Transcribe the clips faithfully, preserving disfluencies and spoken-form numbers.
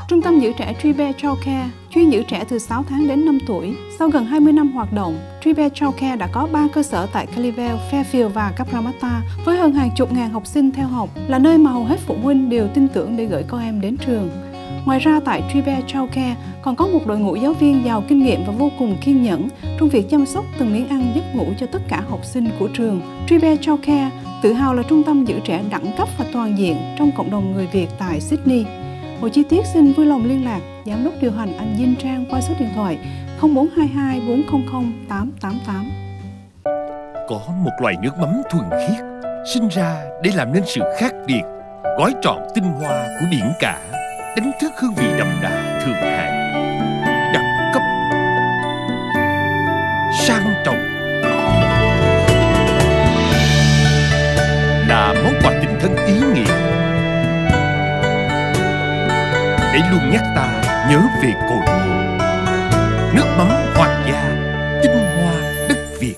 Trung tâm giữ trẻ Tribe Childcare chuyên giữ trẻ từ sáu tháng đến năm tuổi. Sau gần hai mươi năm hoạt động, Tribe Childcare đã có ba cơ sở tại Clearvale, Fairfield và Cabramatta với hơn hàng chục ngàn học sinh theo học, là nơi mà hầu hết phụ huynh đều tin tưởng để gửi con em đến trường. Ngoài ra, tại Tribe Childcare còn có một đội ngũ giáo viên giàu kinh nghiệm và vô cùng kiên nhẫn trong việc chăm sóc từng miếng ăn giấc ngủ cho tất cả học sinh của trường. Tribe Childcare tự hào là trung tâm giữ trẻ đẳng cấp và toàn diện trong cộng đồng người Việt tại Sydney. Mọi chi tiết xin vui lòng liên lạc Giám đốc điều hành anh Dinh Trang qua số điện thoại không bốn hai hai bốn không không tám tám tám. Có một loại nước mắm thuần khiết sinh ra để làm nên sự khác biệt, gói trọn tinh hoa của biển cả, đánh thức hương vị đậm đà thượng hạng, đẳng cấp, sang trọng, là món quà tình thân ý nghĩa để luôn nhắc ta nhớ về cội nguồn. Nước mắm Hoàng gia, tinh hoa đất Việt.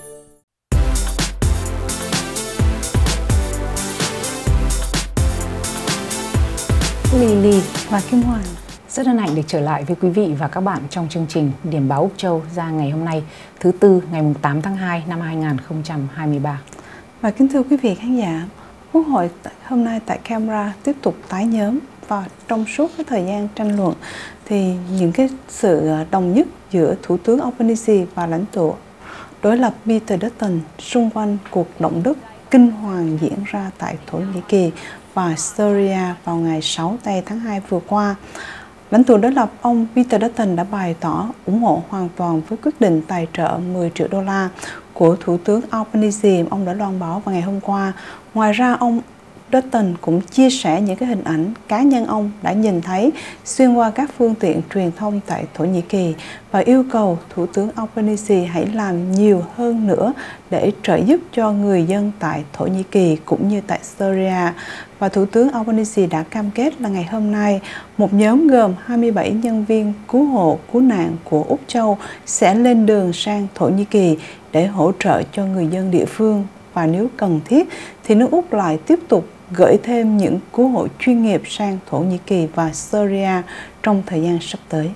Lily và Kim Hoàng rất hân hạnh được trở lại với quý vị và các bạn trong chương trình Điểm báo Úc Châu ra ngày hôm nay, thứ Tư, ngày tám tháng hai năm hai nghìn không trăm hai mươi ba. Và kính thưa quý vị khán giả, Quốc hội hôm nay tại Canberra tiếp tục tái nhóm, và trong suốt cái thời gian tranh luận thì những cái sự đồng nhất giữa Thủ tướng Albanese và lãnh tụ đối lập Peter Dutton xung quanh cuộc động đất kinh hoàng diễn ra tại Thổ Nhĩ Kỳ và Syria vào ngày sáu tây tháng hai vừa qua. Lãnh tụ đối lập ông Peter Dutton đã bày tỏ ủng hộ hoàn toàn với quyết định tài trợ mười triệu đô la của Thủ tướng Albanese ông đã loan báo vào ngày hôm qua. Ngoài ra, ông Dutton cũng chia sẻ những cái hình ảnh cá nhân ông đã nhìn thấy xuyên qua các phương tiện truyền thông tại Thổ Nhĩ Kỳ và yêu cầu Thủ tướng Albanese hãy làm nhiều hơn nữa để trợ giúp cho người dân tại Thổ Nhĩ Kỳ cũng như tại Syria. Và Thủ tướng Albanese đã cam kết là ngày hôm nay một nhóm gồm hai mươi bảy nhân viên cứu hộ, cứu nạn của Úc Châu sẽ lên đường sang Thổ Nhĩ Kỳ để hỗ trợ cho người dân địa phương, và nếu cần thiết thì nước Úc lại tiếp tục gửi thêm những cứu hộ chuyên nghiệp sang Thổ Nhĩ Kỳ và Syria trong thời gian sắp tới.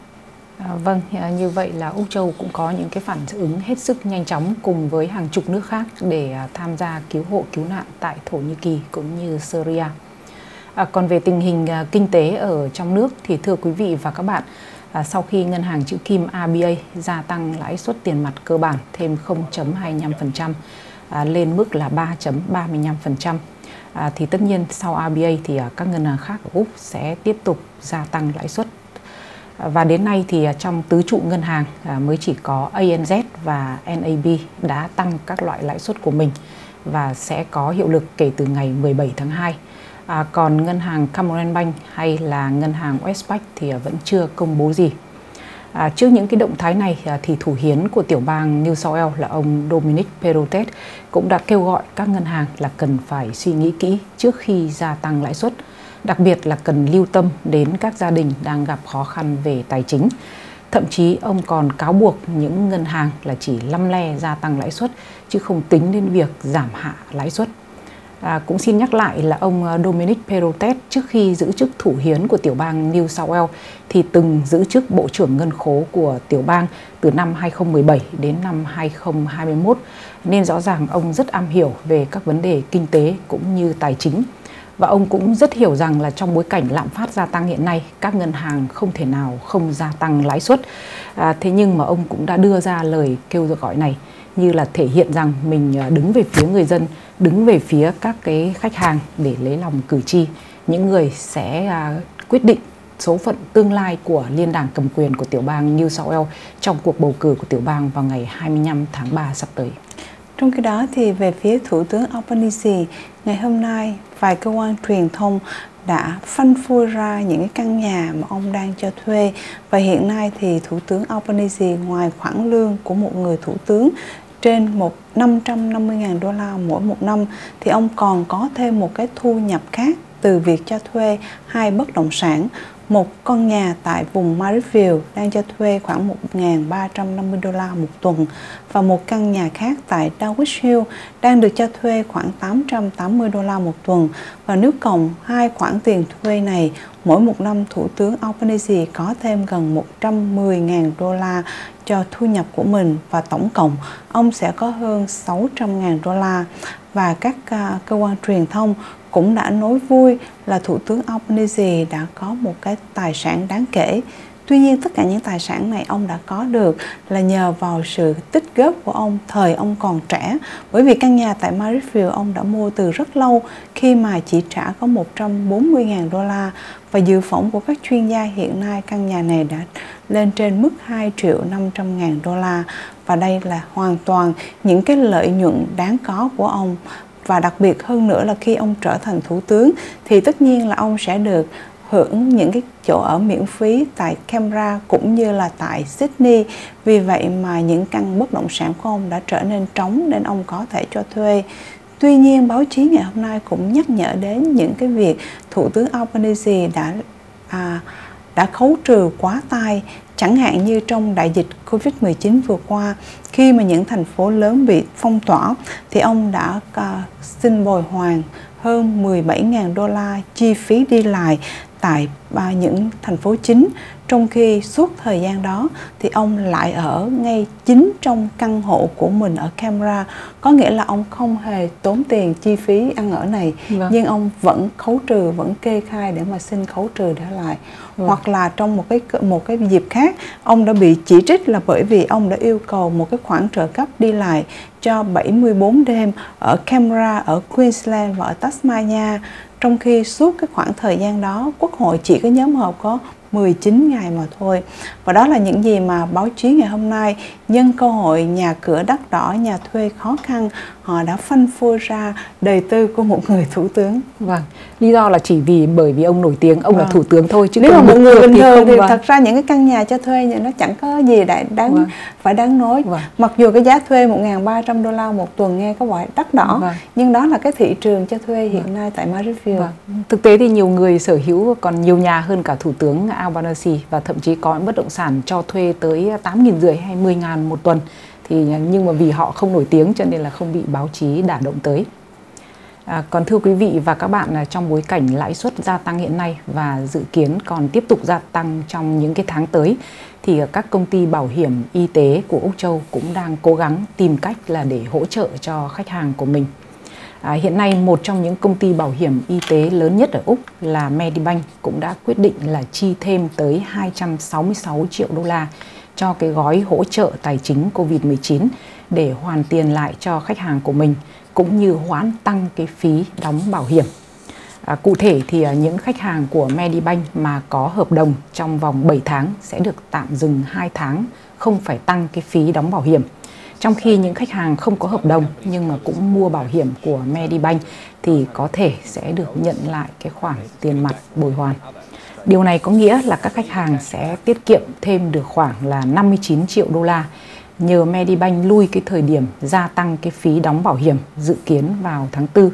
À, vâng, như vậy là Úc Châu cũng có những cái phản ứng hết sức nhanh chóng cùng với hàng chục nước khác để tham gia cứu hộ cứu nạn tại Thổ Nhĩ Kỳ cũng như Syria. À, còn về tình hình à, kinh tế ở trong nước thì thưa quý vị và các bạn, à, sau khi ngân hàng chữ kim R B A gia tăng lãi suất tiền mặt cơ bản thêm không phẩy hai mươi lăm phần trăm à, lên mức là ba phẩy ba mươi lăm phần trăm. À, thì tất nhiên sau R B A thì à, các ngân hàng khác ở Úc sẽ tiếp tục gia tăng lãi suất. À, và đến nay thì à, trong tứ trụ ngân hàng à, mới chỉ có A N Z và N A B đã tăng các loại lãi suất của mình và sẽ có hiệu lực kể từ ngày mười bảy tháng hai. À, còn ngân hàng Commonwealth Bank hay là ngân hàng Westpac thì à, vẫn chưa công bố gì. À, trước những cái động thái này à, thì thủ hiến của tiểu bang New South Wales là ông Dominic Perrottet cũng đã kêu gọi các ngân hàng là cần phải suy nghĩ kỹ trước khi gia tăng lãi suất, đặc biệt là cần lưu tâm đến các gia đình đang gặp khó khăn về tài chính. Thậm chí ông còn cáo buộc những ngân hàng là chỉ lăm le gia tăng lãi suất chứ không tính đến việc giảm hạ lãi suất. À, cũng xin nhắc lại là ông Dominic Perrottet trước khi giữ chức thủ hiến của tiểu bang New South Wales thì từng giữ chức bộ trưởng ngân khố của tiểu bang từ năm hai nghìn không trăm mười bảy đến năm hai nghìn không trăm hai mươi mốt, nên rõ ràng ông rất am hiểu về các vấn đề kinh tế cũng như tài chính. Và ông cũng rất hiểu rằng là trong bối cảnh lạm phát gia tăng hiện nay, các ngân hàng không thể nào không gia tăng lãi suất. À, thế nhưng mà ông cũng đã đưa ra lời kêu gọi này như là thể hiện rằng mình đứng về phía người dân, đứng về phía các cái khách hàng để lấy lòng cử tri, những người sẽ à, quyết định số phận tương lai của liên đảng cầm quyền của tiểu bang New South Wales trong cuộc bầu cử của tiểu bang vào ngày hai mươi lăm tháng ba sắp tới. Trong khi đó thì về phía Thủ tướng Albanese, ngày hôm nay vài cơ quan truyền thông đã phanh phui ra những cái căn nhà mà ông đang cho thuê. Và hiện nay thì Thủ tướng Albanese ngoài khoản lương của một người thủ tướng trên một năm trăm năm mươi nghìn đô la mỗi một năm thì ông còn có thêm một cái thu nhập khác từ việc cho thuê hai bất động sản. Một con nhà tại vùng Marysville đang cho thuê khoảng một nghìn ba trăm năm mươi đô la một tuần và một căn nhà khác tại Dulwich Hill đang được cho thuê khoảng tám trăm tám mươi đô la một tuần. Và nếu cộng hai khoản tiền thuê này, mỗi một năm Thủ tướng Albanese có thêm gần một trăm mười nghìn đô la cho thu nhập của mình và tổng cộng ông sẽ có hơn sáu trăm nghìn đô la. Và các uh, cơ quan truyền thông cũng đã nói vui là Thủ tướng Albanese đã có một cái tài sản đáng kể. Tuy nhiên tất cả những tài sản này ông đã có được là nhờ vào sự tích góp của ông thời ông còn trẻ. Bởi vì căn nhà tại Marysville ông đã mua từ rất lâu khi mà chỉ trả có một trăm bốn mươi nghìn đô la. Và dự phỏng của các chuyên gia hiện nay căn nhà này đã lên trên mức hai triệu năm trăm nghìn đô la. Và đây là hoàn toàn những cái lợi nhuận đáng có của ông. Và đặc biệt hơn nữa là khi ông trở thành thủ tướng thì tất nhiên là ông sẽ được hưởng những cái chỗ ở miễn phí tại Canberra cũng như là tại Sydney. Vì vậy mà những căn bất động sản của ông đã trở nên trống nên ông có thể cho thuê. Tuy nhiên báo chí ngày hôm nay cũng nhắc nhở đến những cái việc Thủ tướng Albanese đã à, đã khấu trừ quá tay. Chẳng hạn như trong đại dịch Covid mười chín vừa qua, khi mà những thành phố lớn bị phong tỏa thì ông đã uh, xin bồi hoàn hơn mười bảy nghìn đô la chi phí đi lại tại uh, những thành phố chính. Trong khi suốt thời gian đó thì ông lại ở ngay chính trong căn hộ của mình ở Canberra. Có nghĩa là ông không hề tốn tiền chi phí ăn ở này. Vâng. Nhưng ông vẫn khấu trừ, vẫn kê khai để mà xin khấu trừ trở lại. Vâng. Hoặc là trong một cái một cái dịp khác, ông đã bị chỉ trích là bởi vì ông đã yêu cầu một cái khoản trợ cấp đi lại cho bảy mươi bốn đêm ở Canberra, ở Queensland và ở Tasmania. Trong khi suốt cái khoảng thời gian đó, Quốc hội chỉ có nhóm họp có mười chín ngày mà thôi. Và đó là những gì mà báo chí ngày hôm nay nhân cơ hội nhà cửa đắt đỏ, nhà thuê khó khăn, họ đã phanh phui ra đời tư của một người thủ tướng. Vâng, lý do là chỉ vì bởi vì ông nổi tiếng, ông vâng. là thủ tướng thôi. Chứ nếu mà một người bình thì thường không, thì vâng. thật ra những cái căn nhà cho thuê nó chẳng có gì đại đáng vâng. phải đáng nói. Vâng. Mặc dù cái giá thuê một nghìn ba trăm đô la một tuần nghe có vẻ đắt đỏ, vâng. nhưng đó là cái thị trường cho thuê hiện vâng. nay tại Marysville. Vâng. Thực tế thì nhiều người sở hữu còn nhiều nhà hơn cả thủ tướng Albanese và thậm chí có bất động sản cho thuê tới tám nghìn rưỡi hay mười ngàn một tuần. Thì nhưng mà vì họ không nổi tiếng cho nên là không bị báo chí đả động tới. À, còn thưa quý vị và các bạn, trong bối cảnh lãi suất gia tăng hiện nay và dự kiến còn tiếp tục gia tăng trong những cái tháng tới thì các công ty bảo hiểm y tế của Úc Châu cũng đang cố gắng tìm cách là để hỗ trợ cho khách hàng của mình. À, hiện nay một trong những công ty bảo hiểm y tế lớn nhất ở Úc là Medibank cũng đã quyết định là chi thêm tới hai trăm sáu mươi sáu triệu đô la cho cái gói hỗ trợ tài chính Covid mười chín để hoàn tiền lại cho khách hàng của mình, cũng như hoãn tăng cái phí đóng bảo hiểm. À, cụ thể thì những khách hàng của Medibank mà có hợp đồng trong vòng bảy tháng sẽ được tạm dừng hai tháng, không phải tăng cái phí đóng bảo hiểm. Trong khi những khách hàng không có hợp đồng nhưng mà cũng mua bảo hiểm của Medibank thì có thể sẽ được nhận lại cái khoản tiền mặt bồi hoàn. Điều này có nghĩa là các khách hàng sẽ tiết kiệm thêm được khoảng là năm mươi chín triệu đô la nhờ Medibank lui cái thời điểm gia tăng cái phí đóng bảo hiểm dự kiến vào tháng tư.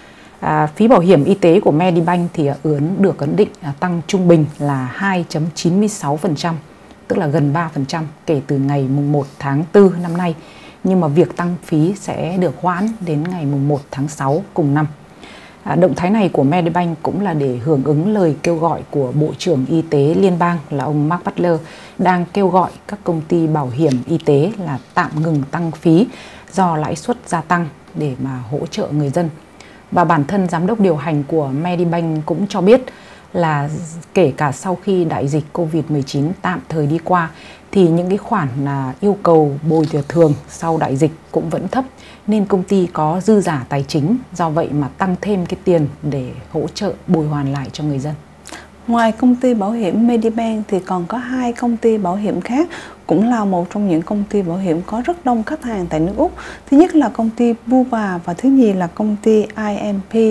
À, phí bảo hiểm y tế của Medibank thì ấn được ấn định tăng trung bình là hai phẩy chín mươi sáu phần trăm, tức là gần ba phần trăm kể từ ngày mùng một tháng tư năm nay. Nhưng mà việc tăng phí sẽ được hoãn đến ngày mùng một tháng sáu cùng năm. À, động thái này của Medibank cũng là để hưởng ứng lời kêu gọi của Bộ trưởng Y tế Liên bang là ông Mark Butler đang kêu gọi các công ty bảo hiểm y tế là tạm ngừng tăng phí do lãi suất gia tăng để mà hỗ trợ người dân. Và bản thân giám đốc điều hành của Medibank cũng cho biết là kể cả sau khi đại dịch Covid mười chín tạm thời đi qua thì những cái khoản là yêu cầu bồi thường sau đại dịch cũng vẫn thấp, nên công ty có dư giả tài chính, do vậy mà tăng thêm cái tiền để hỗ trợ bồi hoàn lại cho người dân. Ngoài công ty bảo hiểm Medibank thì còn có hai công ty bảo hiểm khác cũng là một trong những công ty bảo hiểm có rất đông khách hàng tại nước Úc. Thứ nhất là công ty Bupa và thứ nhì là công ty i em pê.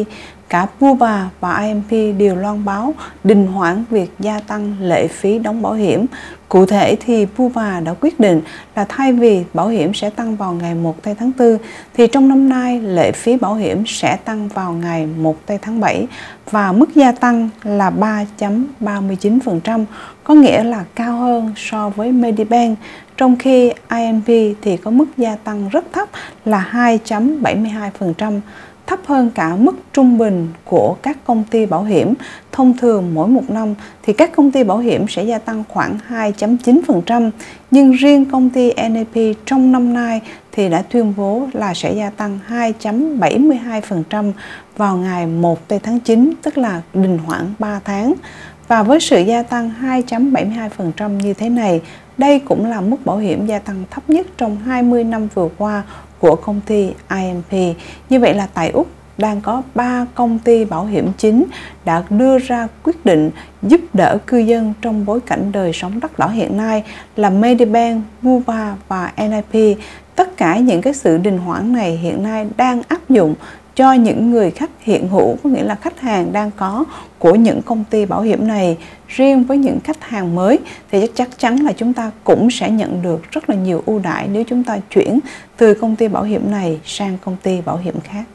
cả Bupa và i em pê đều loan báo đình hoãn việc gia tăng lệ phí đóng bảo hiểm. Cụ thể thì Bupa đã quyết định là thay vì bảo hiểm sẽ tăng vào ngày một tây tháng tư, thì trong năm nay lệ phí bảo hiểm sẽ tăng vào ngày một tây tháng bảy và mức gia tăng là ba phẩy ba mươi chín phần trăm, có nghĩa là cao hơn so với Medibank, trong khi i em pê thì có mức gia tăng rất thấp là hai phẩy bảy mươi hai phần trăm, thấp hơn cả mức trung bình của các công ty bảo hiểm. Thông thường mỗi một năm thì các công ty bảo hiểm sẽ gia tăng khoảng hai phẩy chín phần trăm, nhưng riêng công ty en a pê trong năm nay thì đã tuyên bố là sẽ gia tăng hai phẩy bảy mươi hai phần trăm vào ngày một tây tháng chín, tức là đình hoãn ba tháng. Và với sự gia tăng hai phẩy bảy mươi hai phần trăm như thế này, đây cũng là mức bảo hiểm gia tăng thấp nhất trong hai mươi năm vừa qua của công ty i em pê. Như vậy là tại Úc đang có ba công ty bảo hiểm chính đã đưa ra quyết định giúp đỡ cư dân trong bối cảnh đời sống đắt đỏ hiện nay là Medibank, Bupa và en a pê. Tất cả những cái sự đình hoãn này hiện nay đang áp dụng cho những người khách hiện hữu, có nghĩa là khách hàng đang có của những công ty bảo hiểm này. Riêng với những khách hàng mới thì chắc chắn là chúng ta cũng sẽ nhận được rất là nhiều ưu đãi nếu chúng ta chuyển từ công ty bảo hiểm này sang công ty bảo hiểm khác.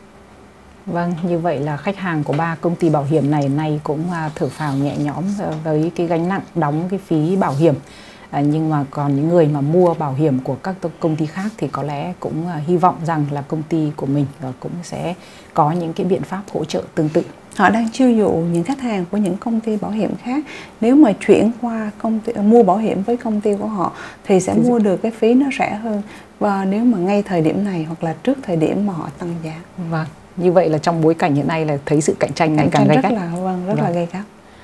Vâng, như vậy là khách hàng của ba công ty bảo hiểm này nay cũng thở phào nhẹ nhõm với cái gánh nặng đóng cái phí bảo hiểm. À, nhưng mà còn những người mà mua bảo hiểm của các công ty khác thì có lẽ cũng uh, hy vọng rằng là công ty của mình uh, cũng sẽ có những cái biện pháp hỗ trợ tương tự. Họ đang chiêu dụ những khách hàng của những công ty bảo hiểm khác, nếu mà chuyển qua công ty, mua bảo hiểm với công ty của họ thì sẽ thì mua được cái phí nó rẻ hơn, và nếu mà ngay thời điểm này hoặc là trước thời điểm mà họ tăng giá. Vâng, như vậy là trong bối cảnh hiện nay là thấy sự cạnh tranh ngày càng gay gắt. Rất là vâng, rất vâng. là gay gắt.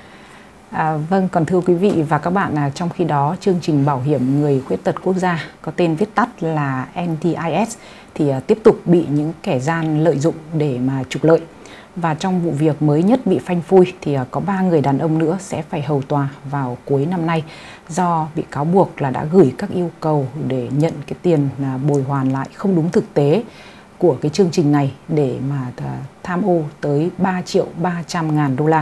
À, vâng, còn thưa quý vị và các bạn, là trong khi đó chương trình bảo hiểm người khuyết tật quốc gia có tên viết tắt là en đê i ét thì à, tiếp tục bị những kẻ gian lợi dụng để mà trục lợi. Và trong vụ việc mới nhất bị phanh phui thì à, có ba người đàn ông nữa sẽ phải hầu tòa vào cuối năm nay do bị cáo buộc là đã gửi các yêu cầu để nhận cái tiền à, bồi hoàn lại không đúng thực tế của cái chương trình này để mà à, tham ô tới ba triệu ba trăm ngàn đô la.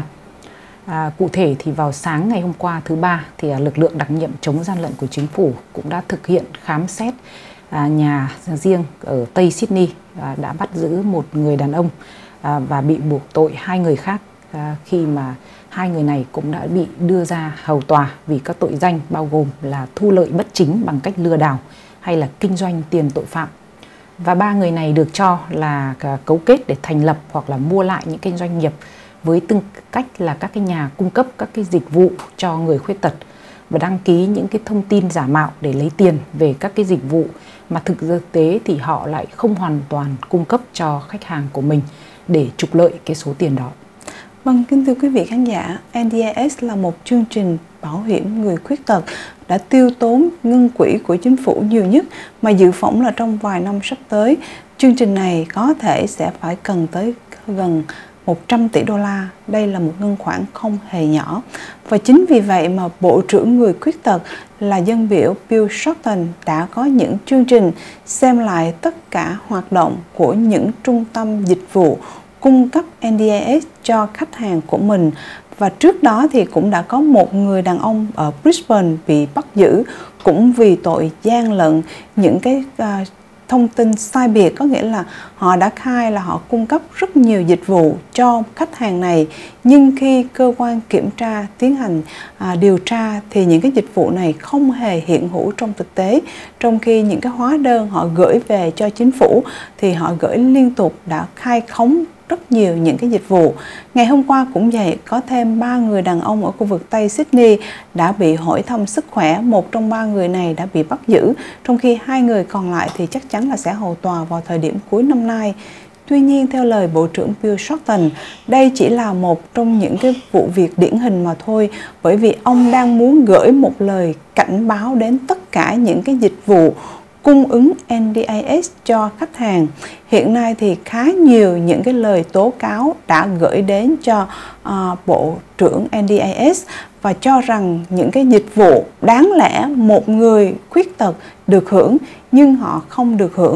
À, cụ thể thì vào sáng ngày hôm qua thứ ba thì à, lực lượng đặc nhiệm chống gian lận của chính phủ cũng đã thực hiện khám xét à, nhà riêng ở Tây Sydney, à, đã bắt giữ một người đàn ông à, và bị buộc tội hai người khác, à, khi mà hai người này cũng đã bị đưa ra hầu tòa vì các tội danh bao gồm là thu lợi bất chính bằng cách lừa đảo hay là kinh doanh tiền tội phạm. Và ba người này được cho là cấu kết để thành lập hoặc là mua lại những cái doanh nghiệp với tư cách là các cái nhà cung cấp các cái dịch vụ cho người khuyết tật và đăng ký những cái thông tin giả mạo để lấy tiền về các cái dịch vụ mà thực tế thì họ lại không hoàn toàn cung cấp cho khách hàng của mình để trục lợi cái số tiền đó. Vâng, kính thưa quý vị khán giả, en đê i ét là một chương trình bảo hiểm người khuyết tật đã tiêu tốn ngân quỹ của chính phủ nhiều nhất, mà dự phỏng là trong vài năm sắp tới, chương trình này có thể sẽ phải cần tới gần một trăm tỷ đô la. Đây là một ngân khoản không hề nhỏ. Và chính vì vậy mà Bộ trưởng người khuyết tật là dân biểu Bill Shorten đã có những chương trình xem lại tất cả hoạt động của những trung tâm dịch vụ cung cấp en đê i ét cho khách hàng của mình. Và trước đó thì cũng đã có một người đàn ông ở Brisbane bị bắt giữ cũng vì tội gian lận những cái uh, thông tin sai biệt, có nghĩa là họ đã khai là họ cung cấp rất nhiều dịch vụ cho khách hàng này, nhưng khi cơ quan kiểm tra tiến hành à, điều tra thì những cái dịch vụ này không hề hiện hữu trong thực tế, trong khi những cái hóa đơn họ gửi về cho chính phủ thì họ gửi liên tục đã khai khống rất nhiều những cái dịch vụ. Ngày hôm qua cũng vậy, có thêm ba người đàn ông ở khu vực Tây Sydney đã bị hỏi thăm sức khỏe. Một trong ba người này đã bị bắt giữ, trong khi hai người còn lại thì chắc chắn là sẽ hầu tòa vào thời điểm cuối năm nay. Tuy nhiên, theo lời Bộ trưởng Bill Shorten, đây chỉ là một trong những cái vụ việc điển hình mà thôi, bởi vì ông đang muốn gửi một lời cảnh báo đến tất cả những cái dịch vụ cung ứng en đê i ét cho khách hàng. Hiện nay thì khá nhiều những cái lời tố cáo đã gửi đến cho uh, Bộ trưởng en đê i ét và cho rằng những cái dịch vụ đáng lẽ một người khuyết tật được hưởng nhưng họ không được hưởng,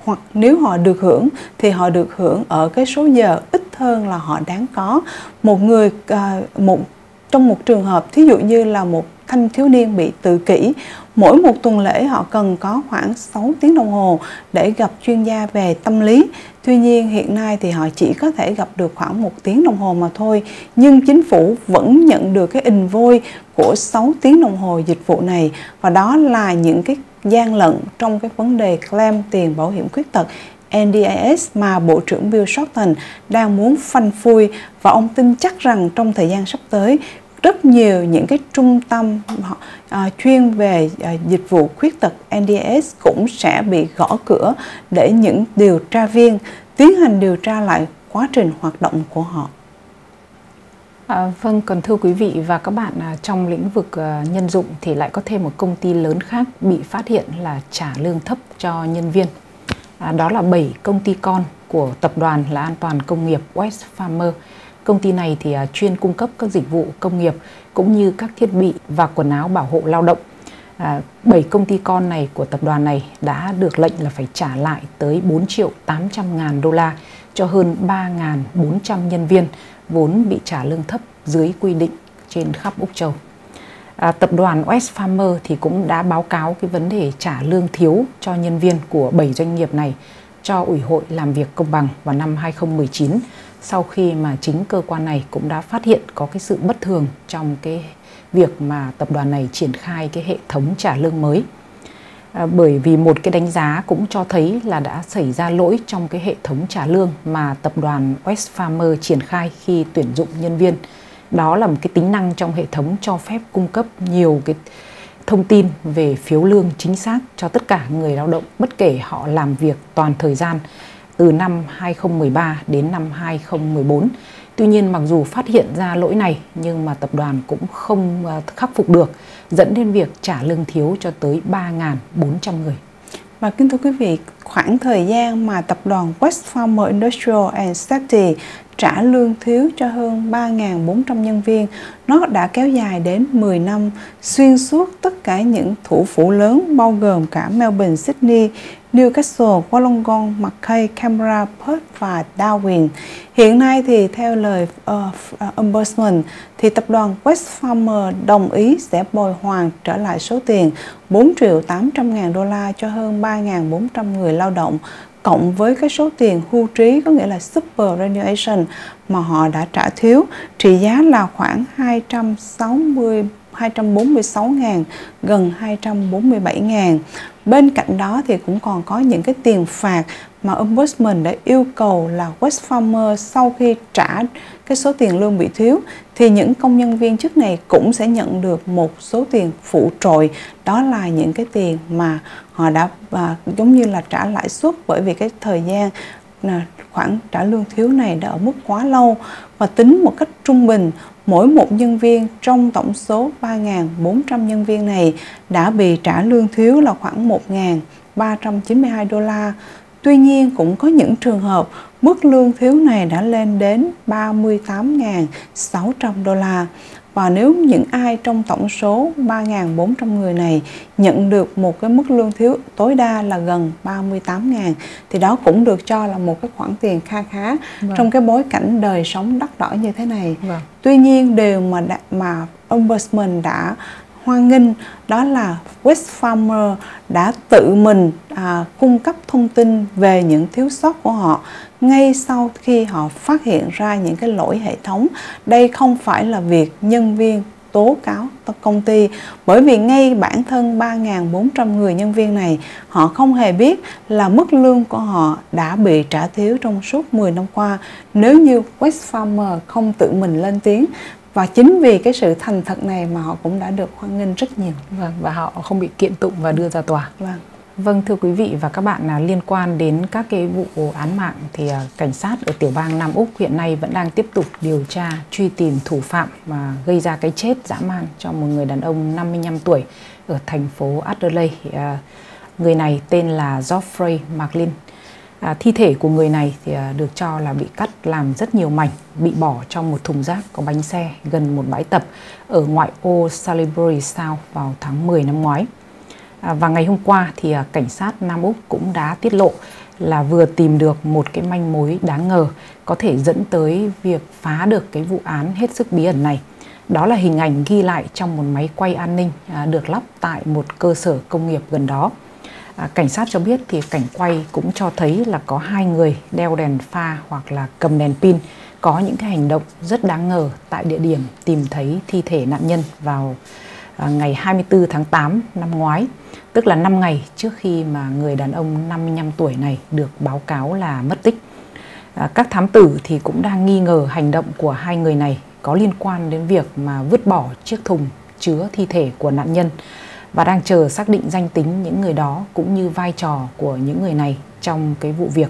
hoặc nếu họ được hưởng thì họ được hưởng ở cái số giờ ít hơn là họ đáng có. Một người à, một trong một trường hợp thí dụ như là một thanh thiếu niên bị tự kỷ, mỗi một tuần lễ họ cần có khoảng sáu tiếng đồng hồ để gặp chuyên gia về tâm lý. Tuy nhiên hiện nay thì họ chỉ có thể gặp được khoảng một tiếng đồng hồ mà thôi. Nhưng chính phủ vẫn nhận được cái invoice của sáu tiếng đồng hồ dịch vụ này. Và đó là những cái gian lận trong cái vấn đề claim tiền bảo hiểm khuyết tật en đê i ét mà Bộ trưởng Bill Shorten đang muốn phanh phui. Và ông tin chắc rằng trong thời gian sắp tới, rất nhiều những cái trung tâm à, chuyên về à, dịch vụ khuyết tật en đê i ét cũng sẽ bị gõ cửa để những điều tra viên tiến hành điều tra lại quá trình hoạt động của họ. À, vâng, còn thưa quý vị và các bạn, à, trong lĩnh vực à, nhân dụng thì lại có thêm một công ty lớn khác bị phát hiện là trả lương thấp cho nhân viên. À, đó là bảy công ty con của tập đoàn là An toàn công nghiệp Wesfarmers. Công ty này thì à, chuyên cung cấp các dịch vụ công nghiệp cũng như các thiết bị và quần áo bảo hộ lao động. À, bảy công ty con này của tập đoàn này đã được lệnh là phải trả lại tới bốn triệu tám trăm ngàn đô la cho hơn ba nghìn bốn trăm nhân viên vốn bị trả lương thấp dưới quy định trên khắp Úc Châu. À, tập đoàn Wesfarmers thì cũng đã báo cáo cái vấn đề trả lương thiếu cho nhân viên của bảy doanh nghiệp này cho Ủy hội làm việc công bằng vào năm hai không một chín, sau khi mà chính cơ quan này cũng đã phát hiện có cái sự bất thường trong cái việc mà tập đoàn này triển khai cái hệ thống trả lương mới. À, bởi vì một cái đánh giá cũng cho thấy là đã xảy ra lỗi trong cái hệ thống trả lương mà tập đoàn Wesfarmers triển khai khi tuyển dụng nhân viên. Đó là một cái tính năng trong hệ thống cho phép cung cấp nhiều cái thông tin về phiếu lương chính xác cho tất cả người lao động bất kể họ làm việc toàn thời gian từ năm hai không một ba đến năm hai không một bốn. Tuy nhiên mặc dù phát hiện ra lỗi này nhưng mà tập đoàn cũng không khắc phục được, dẫn đến việc trả lương thiếu cho tới ba nghìn bốn trăm người. Và kính thưa quý vị, khoảng thời gian mà tập đoàn Wesfarmers Industrial and Safety trả lương thiếu cho hơn ba nghìn bốn trăm nhân viên, nó đã kéo dài đến mười năm, xuyên suốt tất cả những thủ phủ lớn bao gồm cả Melbourne, Sydney, Newcastle, Wollongong, Mackay, Canberra, Perth và Darwin. Hiện nay thì theo lời uh, Ombudsman thì tập đoàn Wesfarmers đồng ý sẽ bồi hoàn trở lại số tiền bốn triệu tám trăm ngàn đô la cho hơn ba nghìn bốn trăm người lao động, cộng với cái số tiền hưu trí, có nghĩa là superannuation mà họ đã trả thiếu, trị giá là khoảng hai trăm sáu mươi, hai trăm bốn mươi sáu ngàn, gần hai trăm bốn mươi bảy ngàn. Bên cạnh đó thì cũng còn có những cái tiền phạt mà Ombudsman đã yêu cầu là Wesfarmers sau khi trả cái số tiền lương bị thiếu thì những công nhân viên chức này cũng sẽ nhận được một số tiền phụ trội, đó là những cái tiền mà họ đã à, giống như là trả lãi suất, bởi vì cái thời gian à, khoản trả lương thiếu này đã ở mức quá lâu. Và tính một cách trung bình, mỗi một nhân viên trong tổng số ba nghìn bốn trăm nhân viên này đã bị trả lương thiếu là khoảng một nghìn ba trăm chín mươi hai đô la. Tuy nhiên cũng có những trường hợp mức lương thiếu này đã lên đến ba mươi tám nghìn sáu trăm đô la. Và nếu những ai trong tổng số ba nghìn bốn trăm người này nhận được một cái mức lương thiếu tối đa là gần ba mươi tám nghìn thì đó cũng được cho là một cái khoản tiền kha khá vâng. trong cái bối cảnh đời sống đắt đỏ như thế này. Vâng. Tuy nhiên điều mà đã, mà Ombudsman đã hoan nghênh đó là Wesfarmers đã tự mình à, cung cấp thông tin về những thiếu sót của họ ngay sau khi họ phát hiện ra những cái lỗi hệ thống. Đây không phải là việc nhân viên tố cáo công ty, bởi vì ngay bản thân ba nghìn bốn trăm người nhân viên này họ không hề biết là mức lương của họ đã bị trả thiếu trong suốt mười năm qua nếu như Wesfarmers không tự mình lên tiếng. Và chính vì cái sự thành thật này mà họ cũng đã được hoan nghênh rất nhiều. Vâng, và họ không bị kiện tụng và đưa ra tòa. Vâng. Vâng, thưa quý vị và các bạn, là liên quan đến các cái vụ án mạng thì cảnh sát ở tiểu bang Nam Úc hiện nay vẫn đang tiếp tục điều tra truy tìm thủ phạm mà gây ra cái chết dã man cho một người đàn ông năm mươi lăm tuổi ở thành phố Adelaide. Người này tên là Geoffrey McLean. À, thi thể của người này thì à, được cho là bị cắt làm rất nhiều mảnh, bị bỏ trong một thùng rác có bánh xe gần một bãi tập ở ngoại ô Salisbury South vào tháng mười năm ngoái. À, và ngày hôm qua thì à, cảnh sát Nam Úc cũng đã tiết lộ là vừa tìm được một cái manh mối đáng ngờ có thể dẫn tới việc phá được cái vụ án hết sức bí ẩn này. Đó là hình ảnh ghi lại trong một máy quay an ninh à, được lắp tại một cơ sở công nghiệp gần đó. À, cảnh sát cho biết thì cảnh quay cũng cho thấy là có hai người đeo đèn pha hoặc là cầm đèn pin có những cái hành động rất đáng ngờ tại địa điểm tìm thấy thi thể nạn nhân vào à, ngày hai mươi tư tháng tám năm ngoái, tức là năm ngày trước khi mà người đàn ông năm mươi lăm tuổi này được báo cáo là mất tích. À, các thám tử thì cũng đang nghi ngờ hành động của hai người này có liên quan đến việc mà vứt bỏ chiếc thùng chứa thi thể của nạn nhân và đang chờ xác định danh tính những người đó cũng như vai trò của những người này trong cái vụ việc.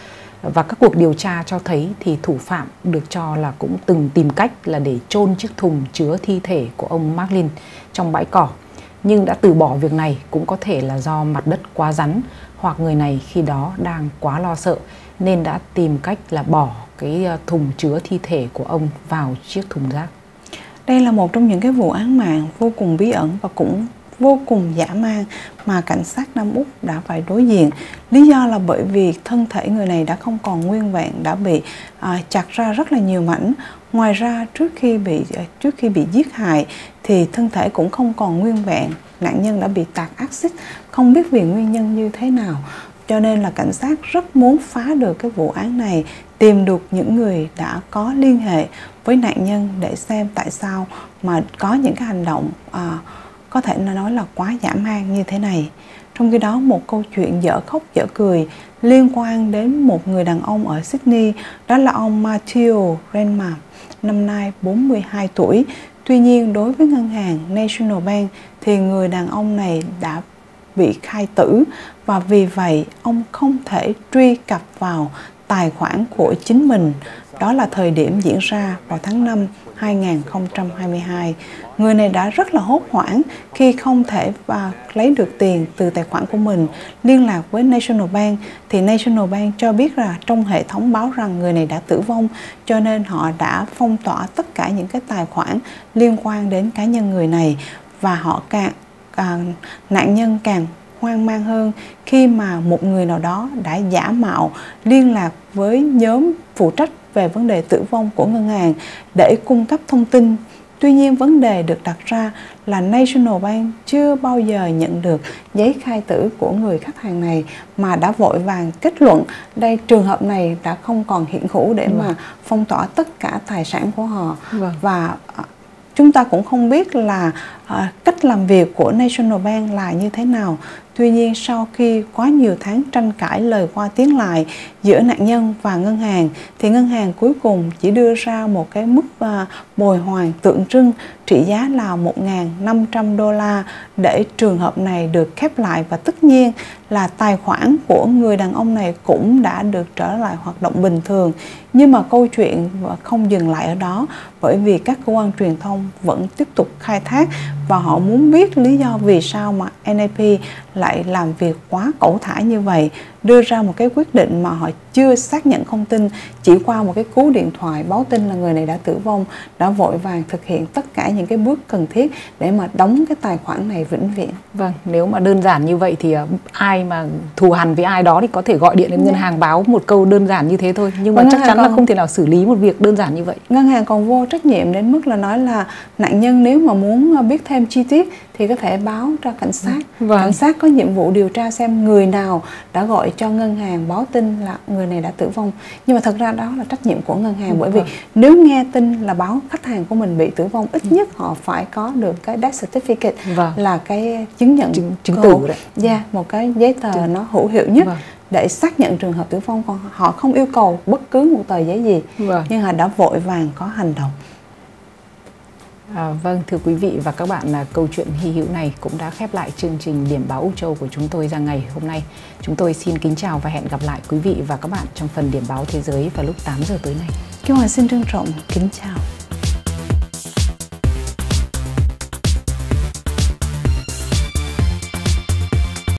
Và các cuộc điều tra cho thấy thì thủ phạm được cho là cũng từng tìm cách là để chôn chiếc thùng chứa thi thể của ông Marlin trong bãi cỏ, nhưng đã từ bỏ việc này cũng có thể là do mặt đất quá rắn hoặc người này khi đó đang quá lo sợ nên đã tìm cách là bỏ cái thùng chứa thi thể của ông vào chiếc thùng rác. Đây là một trong những cái vụ án mạng vô cùng bí ẩn và cũng vô cùng dã man mà cảnh sát Nam Úc đã phải đối diện. Lý do là bởi vì thân thể người này đã không còn nguyên vẹn, đã bị à, chặt ra rất là nhiều mảnh. Ngoài ra trước khi bị trước khi bị giết hại thì thân thể cũng không còn nguyên vẹn. Nạn nhân đã bị tạt axit, không biết vì nguyên nhân như thế nào. Cho nên là cảnh sát rất muốn phá được cái vụ án này, tìm được những người đã có liên hệ với nạn nhân để xem tại sao mà có những cái hành động à, có thể nói là quá dã man như thế này. Trong khi đó, một câu chuyện dở khóc dở cười liên quan đến một người đàn ông ở Sydney, đó là ông Matthew Renma, năm nay bốn mươi hai tuổi. Tuy nhiên, đối với ngân hàng National Bank thì người đàn ông này đã bị khai tử và vì vậy ông không thể truy cập vào tài khoản của chính mình. Đó là thời điểm diễn ra vào tháng năm hai nghìn không trăm hai mươi hai. Người này đã rất là hốt hoảng khi không thể và lấy được tiền từ tài khoản của mình. Liên lạc với National Bank thì National Bank cho biết là trong hệ thống báo rằng người này đã tử vong, cho nên họ đã phong tỏa tất cả những cái tài khoản liên quan đến cá nhân người này và họ càng, càng nạn nhân càng hoang mang hơn khi mà một người nào đó đã giả mạo liên lạc với nhóm phụ trách về vấn đề tử vong của ngân hàng để cung cấp thông tin. Tuy nhiên, vấn đề được đặt ra là National Bank chưa bao giờ nhận được giấy khai tử của người khách hàng này mà đã vội vàng kết luận đây trường hợp này đã không còn hiện hữu để mà phong tỏa tất cả tài sản của họ. Vâng. Và chúng ta cũng không biết là uh, cách làm việc của National Bank là như thế nào. Tuy nhiên, sau khi quá nhiều tháng tranh cãi lời qua tiếng lại giữa nạn nhân và ngân hàng, thì ngân hàng cuối cùng chỉ đưa ra một cái mức uh, bồi hoàn tượng trưng trị giá là một nghìn năm trăm đô la để trường hợp này được khép lại. Và tất nhiên là tài khoản của người đàn ông này cũng đã được trở lại hoạt động bình thường. Nhưng mà câu chuyện không dừng lại ở đó, bởi vì các cơ quan truyền thông vẫn tiếp tục khai thác và họ muốn biết lý do vì sao mà en a pê lại làm việc quá cẩu thả như vậy, đưa ra một cái quyết định mà họ chưa xác nhận thông tin, chỉ qua một cái cú điện thoại báo tin là người này đã tử vong, đã vội vàng thực hiện tất cả những cái bước cần thiết để mà đóng cái tài khoản này vĩnh viễn. Vâng, nếu mà đơn giản như vậy thì ai mà thù hằn với ai đó thì có thể gọi điện đến ngân hàng báo một câu đơn giản như thế thôi, nhưng mà chắc chắn là không thể nào xử lý một việc đơn giản như vậy. Ngân hàng còn vô trách nhiệm đến mức là nói là nạn nhân nếu mà muốn biết thêm chi tiết thì có thể báo cho cảnh sát. Vâng. Cảnh sát có nhiệm vụ điều tra xem người nào đã gọi cho ngân hàng báo tin là người này đã tử vong. Nhưng mà thật ra đó là trách nhiệm của ngân hàng. Vâng. Bởi vì nếu nghe tin là báo khách hàng của mình bị tử vong, ít nhất họ phải có được cái death certificate. Vâng. Là cái chứng nhận chứng, chứng tử đấy. Yeah, một cái giấy tờ chứng. Nó hữu hiệu nhất. Vâng. Để xác nhận trường hợp tử vong. Còn họ không yêu cầu bất cứ một tờ giấy gì. Vâng. Nhưng họ đã vội vàng có hành động. À, vâng, thưa quý vị và các bạn, là câu chuyện hy hữu này cũng đã khép lại chương trình Điểm báo Úc Châu của chúng tôi ra ngày hôm nay. Chúng tôi xin kính chào và hẹn gặp lại quý vị và các bạn trong phần Điểm báo Thế giới vào lúc tám giờ tối nay. Kim Hoàng xin trân trọng kính chào.